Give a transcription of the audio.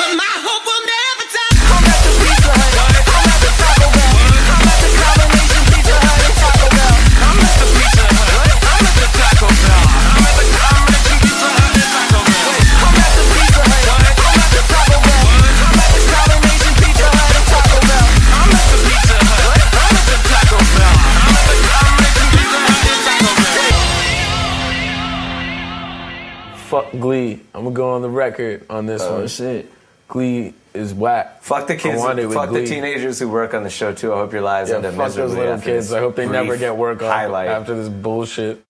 my hope will never die. I'm at the Pizza Hut. I'm at the Taco Bell. I'm at the combination Pizza Hut and Taco Bell. I'm at the Pizza Hut. I'm at the Taco Bell. I'm at the combination Pizza Hut and Taco Bell. I'm at the Pizza Hut. I'm at the Taco Bell. I'm at the combination Pizza Hut and Taco Bell. I'm at the Pizza Hut. I'm at the Taco Bell. I'm at the combination Pizza Hut and Taco Bell. Fuck Glee. I'm gonna go on the record on this one. Oh shit. Glee is whack. Fuck the kids. I want it with Fuck the Glee. teenagers who work on the show too. I hope your lives Yeah, end up fuck those miserably little after kids. this I hope they never brief get work on highlight. after this bullshit.